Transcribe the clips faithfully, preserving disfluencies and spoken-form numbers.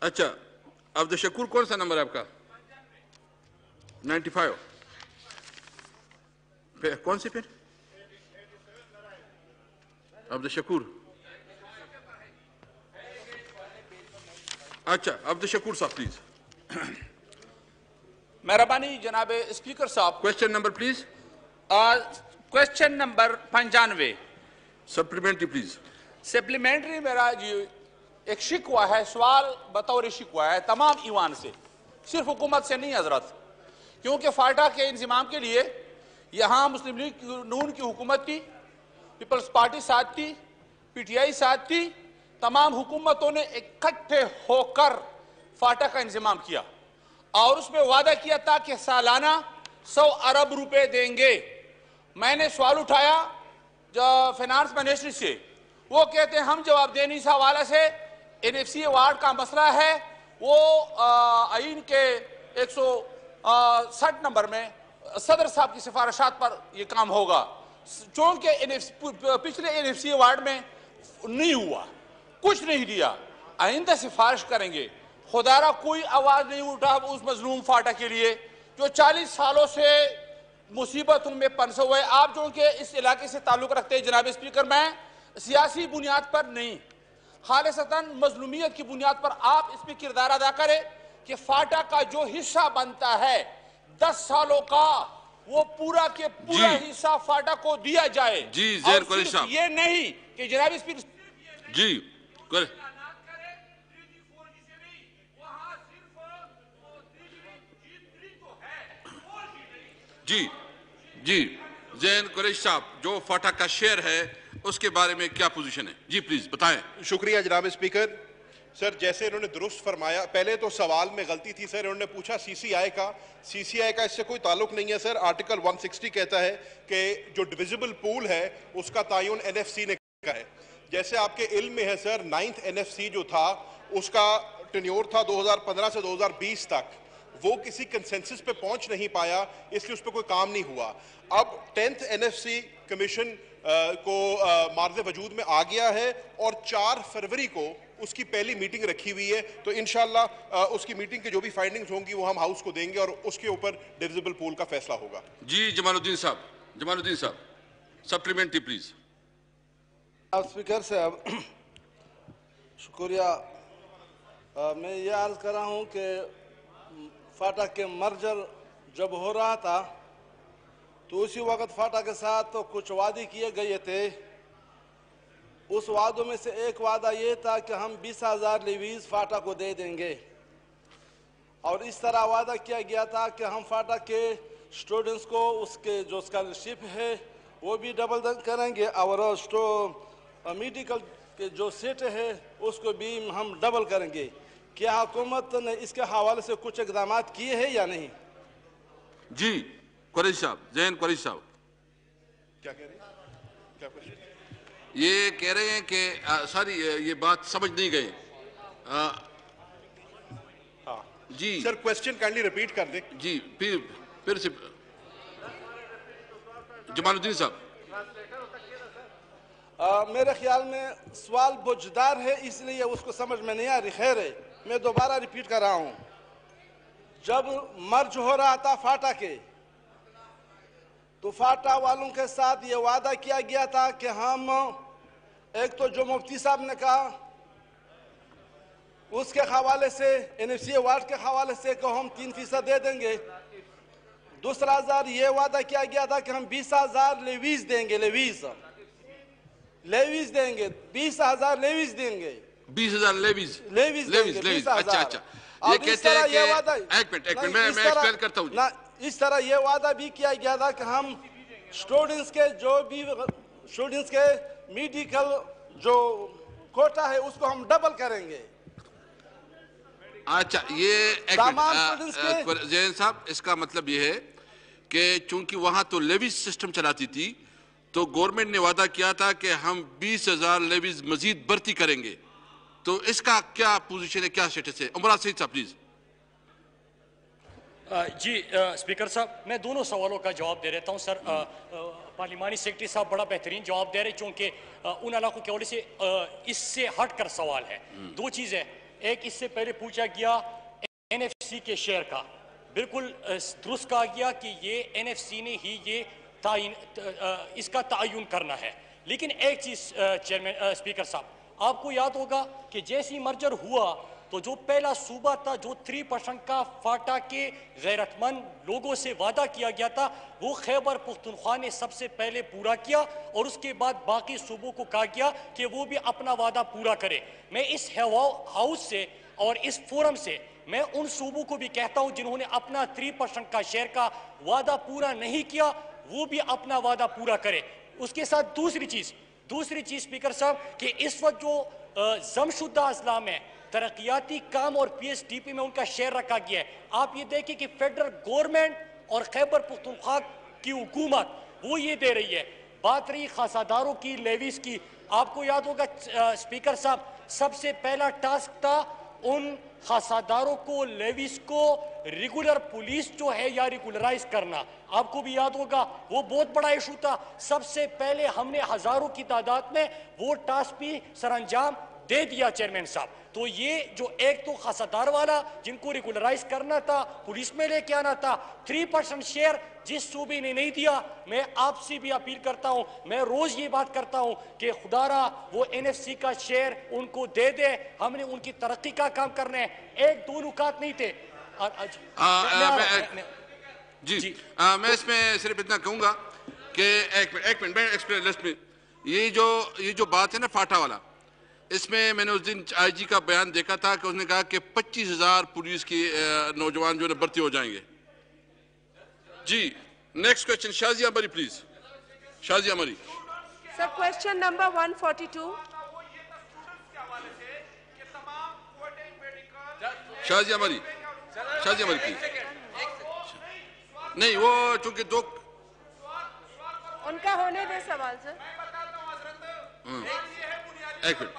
अच्छा, अब्दुल शकूर कौन सा नंबर है आपका? Ninety five. कौन सी फिर? अब्दुल शकूर। अच्छा, अब्दुल शकूर साहब प्लीज। मेहरबानी जनाब स्पीकर साहब। Question number please. Question number पंचानवे। Supplementary please. सप्लीमेंट्री मेरा जी एक शिकवा है, सवाल बतौर शिकवा है तमाम ईवान से, सिर्फ हुकूमत से नहीं हजरत, क्योंकि फाटा के इंतजाम के लिए यहाँ मुस्लिम लीग नून की हुकूमत थी, पीपल्स पार्टी साथ थी, पीटीआई साथ थी, तमाम हुकूमतों ने इकट्ठे होकर फाटा का इंतजाम किया और उसमें वादा किया था कि सालाना सौ अरब रुपए देंगे। मैंने सवाल उठाया जो फाइनेंस मिनिस्ट्री से, वो कहते हैं हम जवाब देने इस हवाले से एनएफसी अवार्ड का मसला है, वो आइन के एक सौ साठ नंबर में सदर साहब की सिफारिशात पर यह काम होगा, चूंकि पिछले एनएफसी अवार्ड में नहीं हुआ, कुछ नहीं दिया, आइंदा सिफारिश करेंगे। खुदारा कोई आवाज नहीं उठा उस मजलूम फाटा के लिए जो चालीस सालों से मुसीबतों में फंसे हुए। आप जो कि इस इलाके से ताल्लुक रखते हैं जनाब स्पीकर, मैं सियासी बुनियाद पर नहीं, खालिसतन मजलूमियत की बुनियाद पर आप इसमें किरदार अदा करें कि फाटा का जो हिस्सा बनता है दस सालों का, वो पूरा के पूरा हिस्सा फाटा को दिया जाए। जी ज़ेर कुरैशी साहब, ये नहीं कि जनाब स्पीकर जी कर जी जी ज़ैन कुरैशी साहब, जो फाटा का शेयर है उसके बारे में क्या पोजीशन है? जी प्लीज बताएं। शुक्रिया जनाब स्पीकर। सर, जैसे इन्होंने दुरुस्त फरमाया, पहले तो सवाल में गलती थी सर, इन्होंने पूछा सीसीआई का, सीसीआई का इससे कोई ताल्लुक नहीं है सर। आर्टिकल एक सौ साठ कहता है कि जो डिविजिबल पूल है उसका तायुन एनएफसी ने किया है। जैसे आपके इल्म में है सर, नाइन्थ एनएफसी जो था उसका टेन्योर था दो हज़ार पंद्रह से दो हज़ार बीस तक, वो किसी कंसेंसस पे पहुंच नहीं पाया, इसलिए उस पर कोई काम नहीं हुआ। अब टेंथ एनएफसी कमीशन को मार्ज़े वजूद में आ गया है और चार फरवरी को उसकी पहली मीटिंग रखी हुई है, तो इंशाल्लाह उसकी मीटिंग की जो भी फाइंडिंग्स होंगी वो हम हाउस को देंगे और उसके ऊपर डिविजिबल पूल का फैसला होगा। जी जमालुद्दीन साहब, जमालुद्दीन साहब सप्लीमेंट्री प्लीज। स्पीकर साहब शुक्रिया। मैं ये अर्ज कर रहा हूँ कि फाटा के मर्जर जब हो रहा था तो उसी वक्त फाटा के साथ तो कुछ वादे किए गए थे। उस वादों में से एक वादा ये था कि हम बीस हजार लेवीज फाटा को दे देंगे, और इस तरह वादा किया गया था कि हम फाटा के स्टूडेंट्स को उसके जो स्कॉलरशिप है वो भी डबल करेंगे और मेडिकल के जो सीट है उसको भी हम डबल करेंगे। क्या हुकूमत ने इसके हवाले से कुछ इकदाम किए हैं या नहीं? जी कुरैशी साहब, ज़ैन कुरैशी साहब क्या कह रहे हैं? क्या क्वेश्चन? ये कह रहे हैं कि सारी ये बात समझ नहीं गए। हाँ जी सर, क्वेश्चन काइंडली रिपीट कर दें। जी फिर फिर से जमालुद्दीन साहब। आ, मेरे ख्याल में सवाल बोझदार है, इसलिए उसको समझ में नहीं आ रही। खैर है, मैं दोबारा रिपीट कर रहा हूँ। जब मर्ज हो रहा था फाटा के, तो फाटा वालों के साथ ये वादा किया गया था कि हम, एक तो जो मुफ्ती साहब ने कहा उसके हवाले से, एनएफसी अवार्ड के हवाले से को हम तीन फीसद दे देंगे। दूसरा हजार ये वादा किया गया था कि हम बीस हजार लेवीज देंगे, लेवीज लेवीज देंगे, बीस हजार लेवीज देंगे, बीस हजार लेवीज लेवीज लेवीज लेवीज। अच्छा अच्छा, ये कहते हैं कि एक मिनट एक मिनट मैं मैं एक्सप्लेन करता हूँ ना। इस तरह ये वादा भी किया गया था कि हम स्टूडेंट्स के जो भी स्टूडेंट्स के मेडिकल जो कोटा है उसको हम डबल करेंगे। अच्छा, ये ज़ैन साहब, इसका मतलब ये है कि चूंकि वहां तो लेवीज सिस्टम चलाती थी तो गवर्नमेंट ने वादा किया था कि हम बीस हजार लेवीज मजीद भर्ती करेंगे, तो इसका क्या पोजीशन है, क्या स्टेटस है? उमरा सईद साहब प्लीज। जी स्पीकर साहब, मैं दोनों सवालों का जवाब दे देता हूं सर। पार्लिमानी सेक्रेटरी साहब बड़ा बेहतरीन जवाब दे रहे, चूंकि उन इलाकों के हवाले से इससे हट कर सवाल है। दो चीज़ है, एक इससे पहले पूछा गया एनएफसी के शेयर का, बिल्कुल दुरुस्त कहा गया कि ये एनएफसी ने ही ये तायन इसका तायुन करना है। लेकिन एक चीज चेयरमैन स्पीकर साहब, आपको याद होगा कि जैसी मर्जर हुआ तो जो पहला सूबा था जो थ्री परसेंट का फाटा के गैरतमंद लोगों से वादा किया गया था, वो खैबर पुख्तनख्वा ने सबसे पहले पूरा किया और उसके बाद बाकी सूबों को कहा गया कि वो भी अपना वादा पूरा करे। मैं इस हाउस से और इस फोरम से मैं उन सूबों को भी कहता हूं जिन्होंने अपना थ्री परसेंट का शेयर का वादा पूरा नहीं किया, वो भी अपना वादा पूरा करे। उसके साथ दूसरी चीज दूसरी चीज स्पीकर साहब कि इस वक्त जो जमशुदा अजला में तरक्याती काम और पीएसडीपी में उनका शेयर रखा गया है, आप ये देखिए कि फेडरल गवर्नमेंट और खैबर पुख्तनख्वा की हुकूमत वो ये दे रही है। बात रही खासादारों की, लेवीज की, आपको याद होगा स्पीकर साहब सबसे पहला टास्क था उन खासादारों को, लेवीज को रेगुलर पुलिस जो है या रेगुलराइज करना। आपको भी याद होगा वो बहुत बड़ा इशू था। सबसे पहले हमने हजारों की तादाद में वो टास्क भी सरअंजाम दे दिया चेयरमैन साहब। तो ये जो एक तो खासादार वाला जिनको रेगुलराइज करना था, पुलिस में लेके आना था, थ्री परसेंट शेयर जिस सूबे ने नहीं दिया, मैं आपसे भी अपील करता हूं, मैं रोज ये बात करता हूं कि खुदारा वो एनएफसी का शेयर उनको दे दे, हमने उनकी तरक्की का काम करना है। एक दो नुकात नहीं थे। आ, आ, आ, आ, मैं, मैं, जी, जी आ, मैं इसमें सिर्फ इतना कहूंगा कि एक मिनट एक मिनट मैं एक्सप्लेन लिस्ट में ये जो ये जो बात है ना फाटा वाला, इसमें मैंने उस दिन आईजी का बयान देखा था कि उसने कहा कि पच्चीस हजार पुलिस की नौजवान जो है भर्ती हो जाएंगे। जी नेक्स्ट क्वेश्चन शाजिया मरी please. Shazia Marri sir, question number one forty two. Shazia Marri Shazia मरी प्लीज। नहीं वो चूंकि दो उनका होने दे सवाल सर। एक मिनट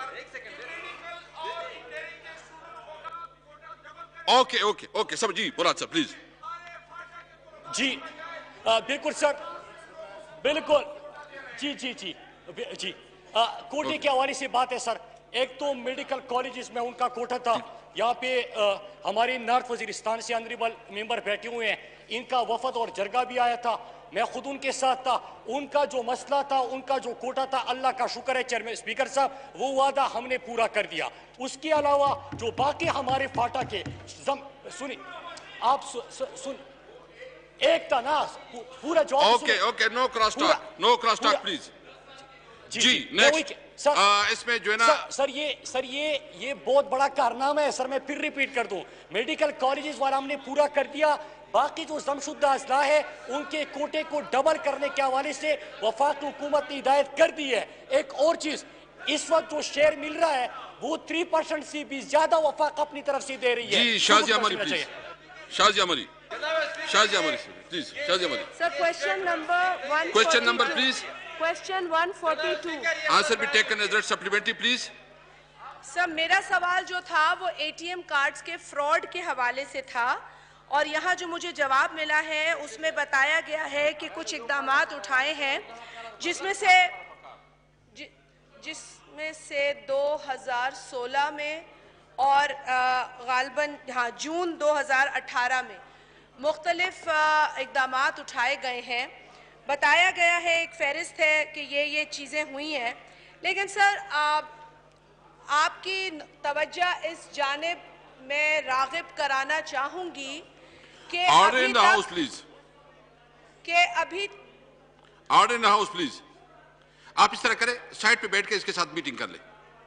ओके ओके ओके सब जी मुराद सर प्लीज। जी आ, बिल्कुल सर, बिल्कुल जी जी जी जी आ, कोटे के हवाले से बात है सर। एक तो मेडिकल कॉलेजेस में उनका कोटा था, यहाँ पे आ, हमारे नॉर्थ वजीरिस्तान से ऑनरेबल मेंबर बैठे हुए हैं, इनका वफद और जरगा भी आया था, मैं खुद उनके साथ था। उनका जो मसला था, उनका जो कोटा था, अल्लाह का शुक्र है चेयरमैन स्पीकर साहब वो वादा हमने पूरा कर दिया। उसके अलावा जो बाकी हमारे फाटा के सुनी आप सु, सु, सुन एक था ना पूरा जवाब। Okay okay no cross talk no cross talk please. जी नेक्स्ट सर आ, इसमें जो है ना सर, सर ये सर ये ये बहुत बड़ा कारनामा है सर। मैं फिर रिपीट कर दूं, मेडिकल कॉलेजेस वाला हमने पूरा कर दिया। बाकी जो जमशुदा अजला है उनके कोटे को डबल करने के हवाले से वफाकी हुकूमत ने हिदायत कर दी है। एक और चीज, इस वक्त जो शेयर मिल रहा है वो थ्री परसेंट से भी ज्यादा वफाक अपनी तरफ से दे रही है। जी शाजिया मरी प्लीज। शाजिया मरी शाजिया मरी please. Shazia Marri sir, question number one question number please. Question one forty two. Answer be taken as supplementary please. Sir, मेरा सवाल जो था वो एटीएम कार्ड्स के फ्रॉड के हवाले से था और यहाँ जो मुझे जवाब मिला है उसमें बताया गया है कि कुछ इकदाम उठाए हैं जिसमें से जि, जिसमें से दो हज़ार सोलह में और गालबन हाँ जून दो हज़ार अठारह में मुख्तलिफ इकदाम उठाए गए हैं। बताया गया है, एक फहरिस्त है कि ये ये चीज़ें हुई हैं, लेकिन सर आप, आपकी तवज्जो इस जानिब मैं रागिब कराना चाहूंगी कि order in the house please. कि अभी order in the house please. आप इस तरह करें, साइड पे बैठ के इसके साथ मीटिंग कर ले।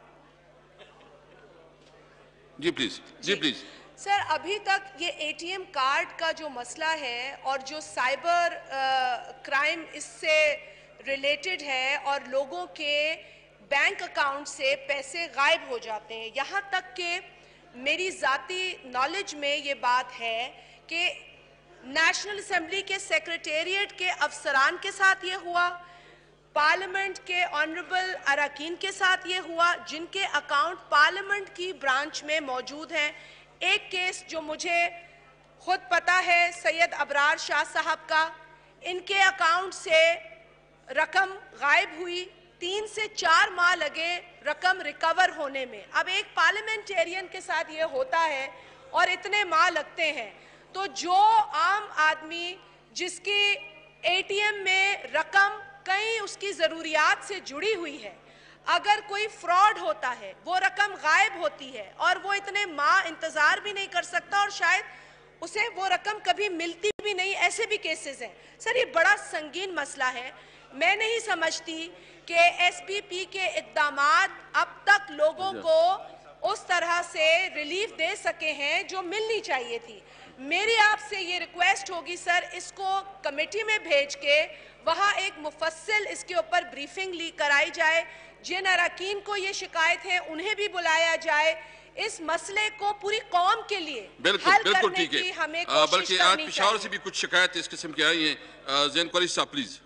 जी प्लीज जी प्लीज। सर, अभी तक ये एटीएम कार्ड का जो मसला है और जो साइबर क्राइम इससे रिलेटेड है और लोगों के बैंक अकाउंट से पैसे गायब हो जाते हैं, यहाँ तक कि मेरी ज़ाती नॉलेज में ये बात है कि नेशनल असेंबली के सेक्रेटेरिएट के अफसरान के साथ ये हुआ, पार्लियामेंट के ऑनरेबल अरकान के साथ ये हुआ जिनके अकाउंट पार्लियामेंट की ब्रांच में मौजूद हैं। एक केस जो मुझे खुद पता है सैयद अबरार शाह साहब का, इनके अकाउंट से रकम गायब हुई तीन से चार माह लगे रकम रिकवर होने में। अब एक पार्लियामेंटेरियन के साथ ये होता है और इतने माह लगते हैं, तो जो आम आदमी जिसकी एटीएम में रकम कई उसकी ज़रूरियात से जुड़ी हुई है, अगर कोई फ्रॉड होता है, वो रकम गायब होती है और वो इतने माह इंतज़ार भी नहीं कर सकता और शायद उसे वो रकम कभी मिलती भी नहीं, ऐसे भी केसेस हैं। सर, ये बड़ा संगीन मसला है। मैं नहीं समझती कि एसपीपी के इक़दामात अब तक लोगों को उस तरह से रिलीफ दे सके हैं जो मिलनी चाहिए थी। मेरी आपसे ये रिक्वेस्ट होगी सर, इसको कमेटी में भेज के वहाँ एक मुफस्सिल इसके ऊपर ब्रीफिंग ली कराई जाए, जिन अरकान को ये शिकायत है उन्हें भी बुलाया जाए, इस मसले को पूरी कौम के लिए बिल्कुल हल बिल्कुल करने ठीक की है। हमें आ, कोशिश बल्कि आज करनी पिशावर से चाहिए। भी कुछ शिकायत इस किस्म की आई हैं। ज़ैन कुरैशी साहब प्लीज।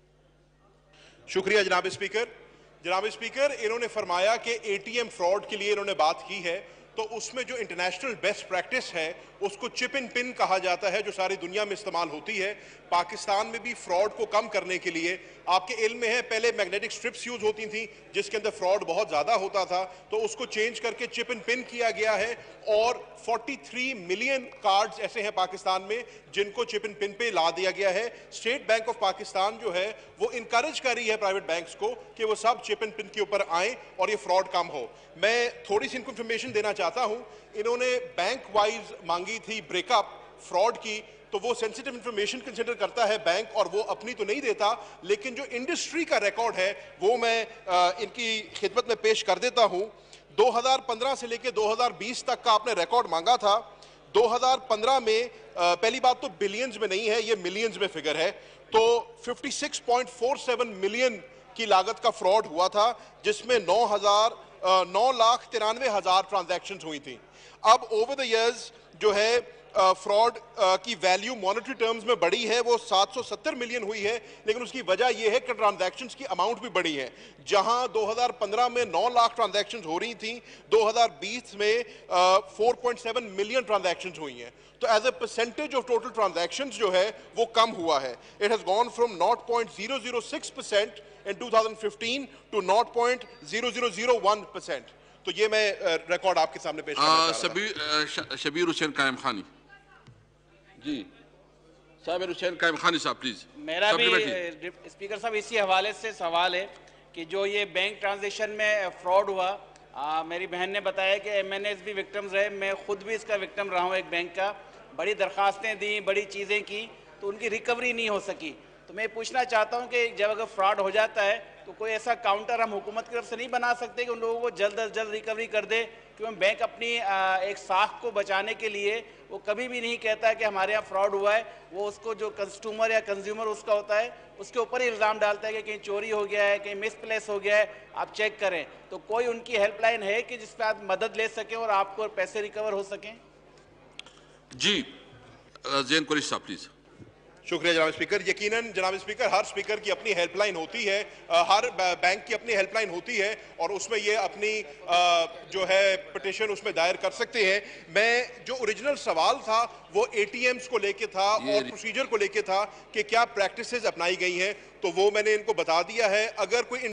शुक्रिया जनाब स्पीकर। जनाब स्पीकर, इन्होंने फरमाया कि एटीएम फ्रॉड के लिए इन्होंने बात की है, तो उसमें जो इंटरनेशनल बेस्ट प्रैक्टिस है उसको चिप इन पिन कहा जाता है, जो सारी दुनिया में इस्तेमाल होती है। पाकिस्तान में भी फ्रॉड को कम करने के लिए, आपके इल्म में है, पहले मैग्नेटिक स्ट्रिप्स यूज होती थी जिसके अंदर फ्रॉड बहुत ज़्यादा होता था, तो उसको चेंज करके चिप इन पिन किया गया है और तैंतालीस मिलियन कार्ड्स ऐसे हैं पाकिस्तान में जिनको चिप इन पिन पे ला दिया गया है। स्टेट बैंक ऑफ पाकिस्तान जो है वो इनकरेज कर रही है प्राइवेट बैंक्स को कि वो सब चिप इन पिन के ऊपर आएँ और ये फ्रॉड कम हो। मैं थोड़ी सी इनको इन्फॉर्मेशन देना चाहता हूँ। इन्होंने बैंक वाइज मांगी थी ब्रेकअप फ्रॉड की, तो वो सेंसिटिव इंफॉर्मेशन कंसिडर करता है बैंक और वो अपनी तो नहीं देता, लेकिन जो इंडस्ट्री का रिकॉर्ड है वो मैं आ, इनकी खिदमत में पेश कर देता हूं। दो हज़ार पंद्रह से लेकर दो हज़ार बीस तक का आपने रिकॉर्ड मांगा था। दो हज़ार पंद्रह में आ, पहली बात तो बिलियंस में नहीं है, ये मिलियंस में फिगर है, तो छप्पन पॉइंट चार सात मिलियन की लागत का फ्रॉड हुआ था, जिसमें नौ हजार नौ लाख तिरानवे हजार ट्रांजैक्शंस हुई थी। अब ओवर द इयर्स जो है फ्रॉड uh, uh, की वैल्यू मॉनेटरी टर्म्स में बढ़ी है, वो सात सौ सत्तर मिलियन हुई है, लेकिन उसकी वजह यह है कि ट्रांजैक्शंस की अमाउंट भी बढ़ी है। जहां दो हज़ार पंद्रह में नौ लाख ट्रांजैक्शंस हो रही थी, दो हज़ार बीस में चार पॉइंट सात मिलियन ट्रांजैक्शंस हुई हैं। तो as a percentage of total transactions जो है वो कम हुआ है। It has gone from zero point zero zero six percent in two thousand fifteen to zero point zero zero zero one percent. तो ये मैं रिकॉर्ड आपके सामने पेश करना चाह रहा था। शबीर हुसैन कायम खानी जी, साबिर हुसैन कायम खानी साहब प्लीज। मेरा भी स्पीकर साहब इसी हवाले से सवाल है कि जो ये बैंक ट्रांजेक्शन में फ्रॉड हुआ, आ, मेरी बहन ने बताया कि एमएनएस भी विक्टिम्स रहे, मैं खुद भी इसका विक्टिम रहा हूँ एक बैंक का। बड़ी दरखास्तें दी, बड़ी चीज़ें की, तो उनकी रिकवरी नहीं हो सकी। तो मैं पूछना चाहता हूँ कि जब अगर फ्रॉड हो जाता है तो कोई ऐसा काउंटर हम हुकूमत की तरफ से नहीं बना सकते कि उन लोगों को जल्द अज जल्द रिकवरी कर दे, क्योंकि बैंक अपनी आ, एक साख को बचाने के लिए वो कभी भी नहीं कहता कि हमारे यहाँ फ्रॉड हुआ है। वो उसको जो कस्टमर या कंज्यूमर उसका होता है उसके ऊपर ही इल्ज़ाम डालता है कि कहीं चोरी हो गया है, कहीं मिसप्लेस हो गया है, आप चेक करें। तो कोई उनकी हेल्पलाइन है कि जिस पर आप मदद ले सकें और आपको पैसे रिकवर हो सकें? जी, ज़ैन कुरैशी साहब प्लीज। शुक्रिया जनाब स्पीकर। यकीनन जनाब स्पीकर, हर स्पीकर की अपनी हेल्पलाइन होती है, हर बैंक की अपनी हेल्पलाइन होती है और उसमें ये अपनी जो है पिटिशन उसमें दायर कर सकते हैं। मैं जो ओरिजिनल सवाल था वो एटीएम्स को लेके था और प्रोसीजर को लेके था कि क्या प्रैक्टिसेस अपनाई गई हैं, तो वो मैंने इनको बता दिया है। अगर कोई